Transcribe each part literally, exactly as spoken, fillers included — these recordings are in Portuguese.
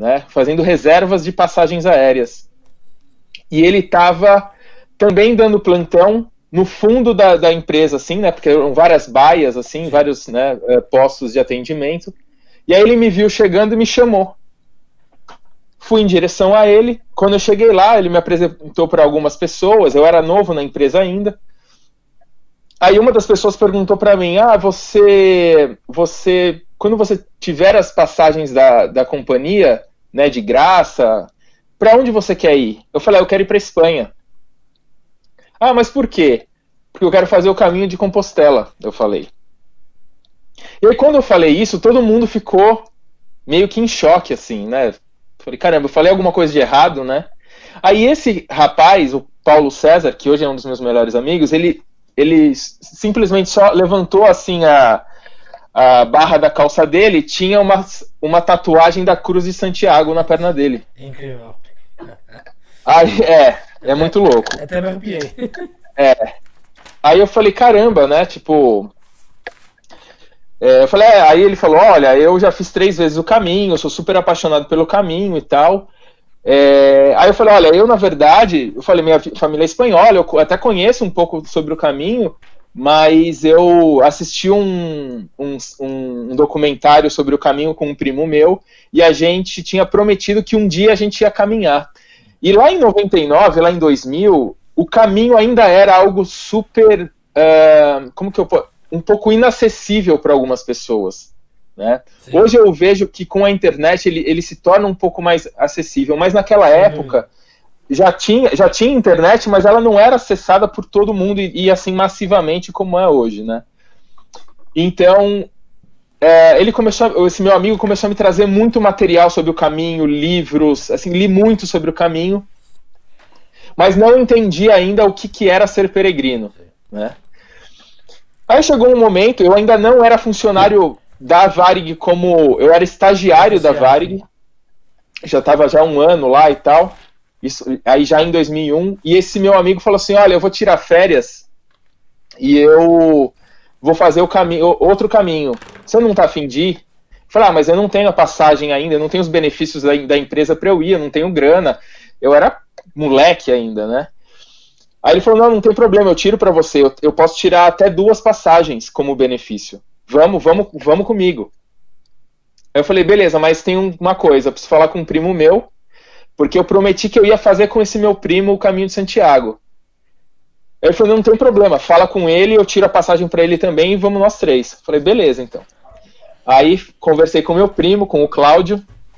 né, fazendo reservas de passagens aéreas. E ele estava também dando plantão no fundo da, da empresa, assim, né, porque eram várias baias, assim, vários, né, postos de atendimento. E aí ele me viu chegando e me chamou. Fui em direção a ele. Quando eu cheguei lá, ele me apresentou para algumas pessoas. Eu era novo na empresa ainda. Aí uma das pessoas perguntou para mim, ah, você, você, quando você tiver as passagens da, da companhia, né, de graça, para onde você quer ir? Eu falei, ah, eu quero ir para Espanha. Ah, mas por quê? Porque eu quero fazer o caminho de Compostela, eu falei. E aí quando eu falei isso, todo mundo ficou meio que em choque, assim, né? Falei, caramba, eu falei alguma coisa de errado, né? Aí esse rapaz, o Paulo César, que hoje é um dos meus melhores amigos, ele, ele simplesmente só levantou, assim, a, a barra da calça dele, tinha uma, uma tatuagem da Cruz de Santiago na perna dele. Incrível. Aí, é, é muito louco. Até me arrepiei. É. Aí eu falei, caramba, né, tipo... É, eu falei, é, aí ele falou, olha, eu já fiz três vezes o caminho, eu sou super apaixonado pelo caminho e tal. É, aí eu falei, olha, eu na verdade, eu falei, minha família é espanhola, eu até conheço um pouco sobre o caminho, mas eu assisti um, um, um documentário sobre o caminho com um primo meu, e a gente tinha prometido que um dia a gente ia caminhar. E lá em noventa e nove, lá em dois mil, o caminho ainda era algo super, uh, como que eu posso... um pouco inacessível para algumas pessoas, né? Hoje eu vejo que com a internet ele, ele se torna um pouco mais acessível, mas naquela Sim. época já tinha, já tinha internet, mas ela não era acessada por todo mundo e, e assim massivamente como é hoje, né? Então é, ele começou, esse meu amigo começou a me trazer muito material sobre o caminho, livros, assim, li muito sobre o caminho, mas não entendi ainda o que, que era ser peregrino, né? Aí chegou um momento, eu ainda não era funcionário da Varig, como eu era estagiário da Varig, já estava já um ano lá e tal, isso, aí já em dois mil e um, e esse meu amigo falou assim, olha, eu vou tirar férias e eu vou fazer o caminho, outro caminho, você não tá a fim de ir? Eu falei, ah, mas eu não tenho a passagem ainda, eu não tenho os benefícios da, da empresa para eu ir, eu não tenho grana, eu era moleque ainda, né? Aí ele falou, não, não tem problema, eu tiro para você, eu, eu posso tirar até duas passagens como benefício. Vamos, vamos, vamos comigo. Aí eu falei, beleza, mas tem uma coisa, eu preciso falar com um primo meu, porque eu prometi que eu ia fazer com esse meu primo o caminho de Santiago. Aí ele falou, não tem problema, fala com ele, eu tiro a passagem para ele também e vamos nós três. Eu falei, beleza, então. Aí conversei com o meu primo, com o Cláudio,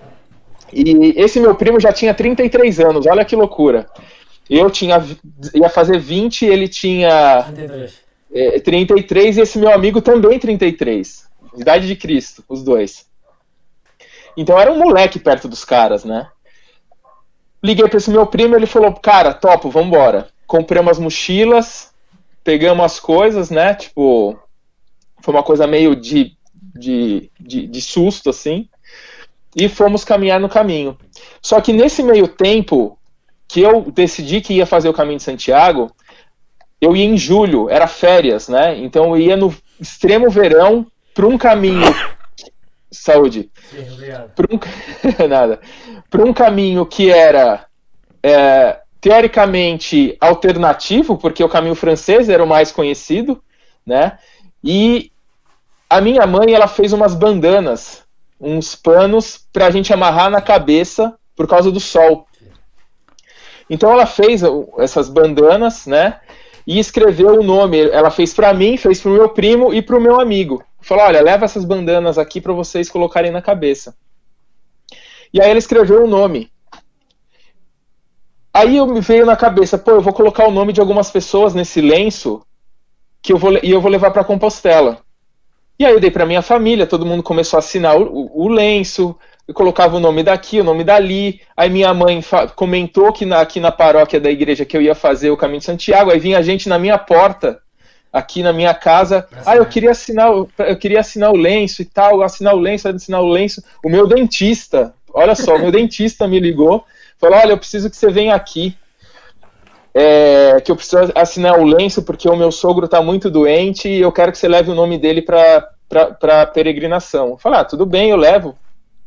e esse meu primo já tinha trinta e três anos, olha que loucura. Eu tinha, ia fazer vinte, ele tinha trinta e três. É, trinta e três e esse meu amigo também trinta e três. Idade de Cristo, os dois. Então era um moleque perto dos caras, né? Liguei para esse meu primo, ele falou, cara, topo, vambora. Compramos as mochilas, pegamos as coisas, né? Tipo, foi uma coisa meio de, de, de, de susto, assim. E fomos caminhar no caminho. Só que nesse meio tempo que eu decidi que ia fazer o caminho de Santiago, eu ia em julho, era férias, né? Então eu ia no extremo verão para um caminho... Saúde. Sim, obrigado. Para um... Nada. Para um caminho que era, é, teoricamente, alternativo, porque o caminho francês era o mais conhecido, né? E a minha mãe, ela fez umas bandanas, uns panos para a gente amarrar na cabeça por causa do sol. Então ela fez essas bandanas, né, e escreveu o nome. Ela fez para mim, fez para o meu primo e para o meu amigo. Falou, olha, leva essas bandanas aqui para vocês colocarem na cabeça. E aí ela escreveu o nome. Aí eu me veio na cabeça, pô, eu vou colocar o nome de algumas pessoas nesse lenço que eu vou, e eu vou levar para Compostela. E aí eu dei para minha família, todo mundo começou a assinar o, o, o lenço. Eu colocava o nome daqui, o nome dali. Aí minha mãe comentou que na, aqui na paróquia da igreja que eu ia fazer o caminho de Santiago. Aí vinha gente na minha porta, aqui na minha casa. Ah, eu queria assinar, eu queria assinar o lenço e tal, assinar o lenço, assinar o lenço. O meu dentista, olha só, o meu dentista me ligou, falou, olha, eu preciso que você venha aqui. É, que eu preciso assinar o lenço porque o meu sogro está muito doente e eu quero que você leve o nome dele para para peregrinação. Eu falei, ah, tudo bem, eu levo.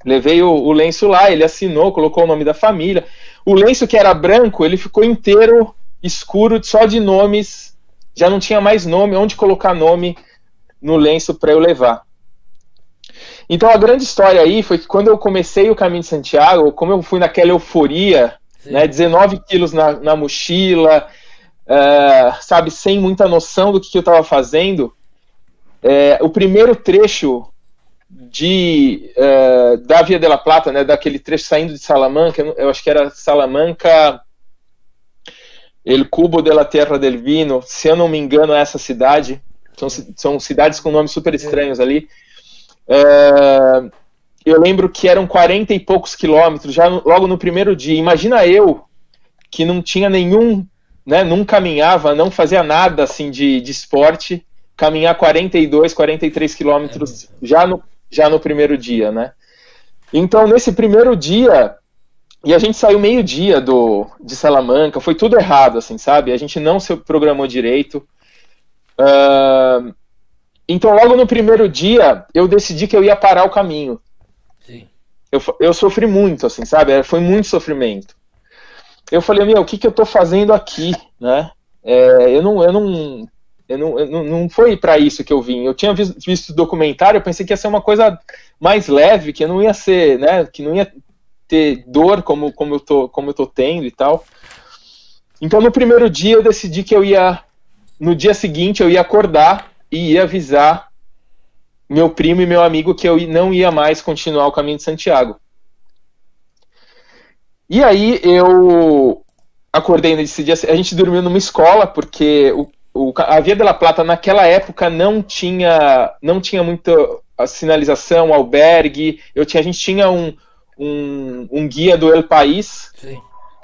Levei o, o lenço lá, ele assinou, colocou o nome da família. O lenço que era branco, ele ficou inteiro escuro, só de nomes, já não tinha mais nome, onde colocar nome no lenço para eu levar. Então a grande história aí foi que quando eu comecei o Caminho de Santiago, como eu fui naquela euforia, né, dezenove quilos na, na mochila, uh, sabe, sem muita noção do que, que eu estava fazendo, uh, o primeiro trecho de, uh, da Via de la Plata, né, daquele trecho saindo de Salamanca, eu, eu acho que era Salamanca, El Cubo de la Tierra del Vino, se eu não me engano é essa cidade, são, são cidades com nomes super estranhos ali. Uh, eu lembro que eram quarenta e poucos quilômetros, já no, logo no primeiro dia. Imagina eu, que não tinha nenhum, né, não caminhava, não fazia nada assim de, de esporte, caminhar quarenta e dois, quarenta e três quilômetros já no, já no primeiro dia, né? Então, nesse primeiro dia, e a gente saiu meio-dia do de Salamanca, foi tudo errado, assim, sabe? A gente não se programou direito. Uh, então, logo no primeiro dia, eu decidi que eu ia parar o caminho. Sim. Eu, eu sofri muito, assim, sabe? Foi muito sofrimento. Eu falei, meu, o que, que eu tô fazendo aqui, né? É, eu não... Eu não Eu não, eu não, não foi para isso que eu vim. Eu tinha visto, visto documentário, eu pensei que ia ser uma coisa mais leve, que não ia ser, né, que não ia ter dor como, como, eu tô, como eu tô tendo e tal. Então no primeiro dia eu decidi que eu ia, no dia seguinte eu ia acordar e ia avisar meu primo e meu amigo que eu não ia mais continuar o Caminho de Santiago. E aí eu acordei nesse dia, a gente dormiu numa escola, porque o O, a Via de la Plata naquela época não tinha, não tinha muita sinalização, albergue. Eu tinha, a gente tinha um, um, um guia do El País. Sim.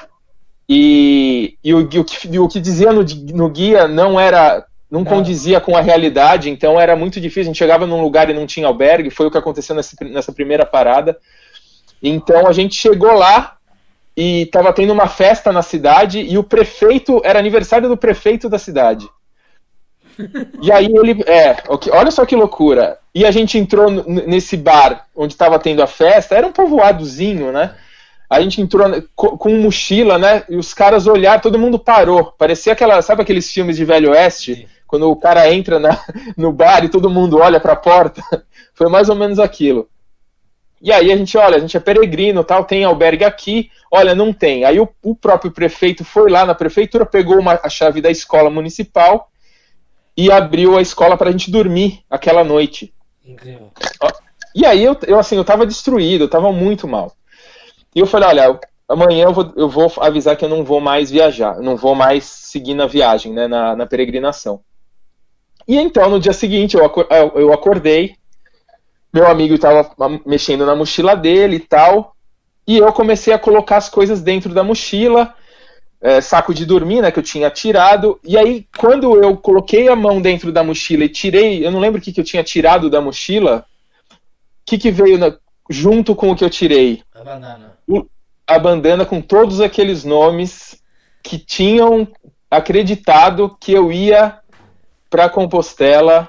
E, e o, o, que, o que dizia no, no guia não era, não, não condizia com a realidade, então era muito difícil. A gente chegava num lugar e não tinha albergue, foi o que aconteceu nessa, nessa primeira parada. Então a gente chegou lá e estava tendo uma festa na cidade e o prefeito, era aniversário do prefeito da cidade. E aí ele, é, olha só que loucura. E a gente entrou nesse bar onde estava tendo a festa, era um povoadozinho, né? A gente entrou com, com mochila, né? E os caras olharam, todo mundo parou. Parecia aquela, sabe aqueles filmes de Velho Oeste? Sim. Quando o cara entra na, no bar e todo mundo olha para a porta. Foi mais ou menos aquilo. E aí a gente, olha, a gente é peregrino, tal, tem albergue aqui, olha, não tem. Aí o, o próprio prefeito foi lá na prefeitura, pegou uma, a chave da escola municipal e abriu a escola pra gente dormir aquela noite. Incrível. E aí eu, eu assim, eu tava destruído, eu tava muito mal. E eu falei, olha, amanhã eu vou, eu vou avisar que eu não vou mais viajar, eu não vou mais seguir na viagem, né, na, na peregrinação. E então, no dia seguinte, eu, eu acordei, meu amigo estava mexendo na mochila dele e tal, e eu comecei a colocar as coisas dentro da mochila, é, saco de dormir, né, que eu tinha tirado, e aí quando eu coloquei a mão dentro da mochila e tirei, eu não lembro o que, que eu tinha tirado da mochila, o que, que veio na, junto com o que eu tirei? A bandana. O, a bandana com todos aqueles nomes que tinham acreditado que eu ia para Compostela,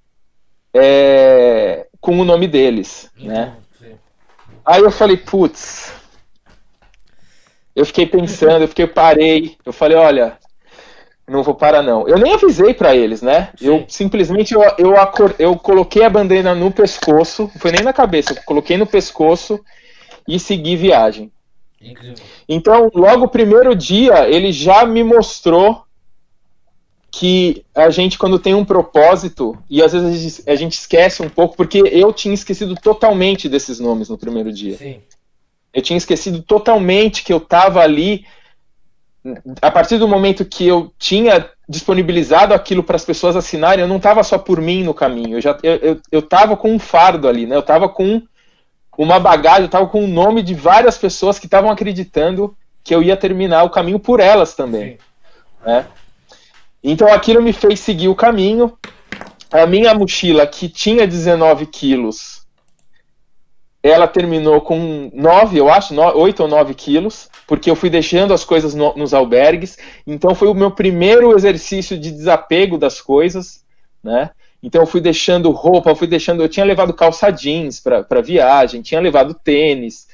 é, com o nome deles, então, né? Sim. Aí eu falei, putz, eu fiquei pensando, eu fiquei, parei, eu falei, olha, não vou parar não. Eu nem avisei pra eles, né? Sim. Eu simplesmente, eu, eu, acor, eu coloquei a bandeira no pescoço, não foi nem na cabeça, eu coloquei no pescoço e segui viagem. Incrível. Então, logo o primeiro dia, ele já me mostrou que a gente, quando tem um propósito, e às vezes a gente, a gente esquece um pouco, porque eu tinha esquecido totalmente desses nomes no primeiro dia. Sim. Eu tinha esquecido totalmente que eu estava ali, a partir do momento que eu tinha disponibilizado aquilo para as pessoas assinarem, eu não estava só por mim no caminho, eu já eu, eu, eu tava com um fardo ali, né? Eu estava com uma bagagem, eu estava com o nome de várias pessoas que estavam acreditando que eu ia terminar o caminho por elas também. Sim. Né? Então aquilo me fez seguir o caminho. A minha mochila, que tinha dezenove quilos, ela terminou com nove, eu acho, oito ou nove quilos, porque eu fui deixando as coisas no, nos albergues. Então foi o meu primeiro exercício de desapego das coisas, né? Então eu fui deixando roupa, eu fui deixando, eu tinha levado calça jeans para viagem, tinha levado tênis,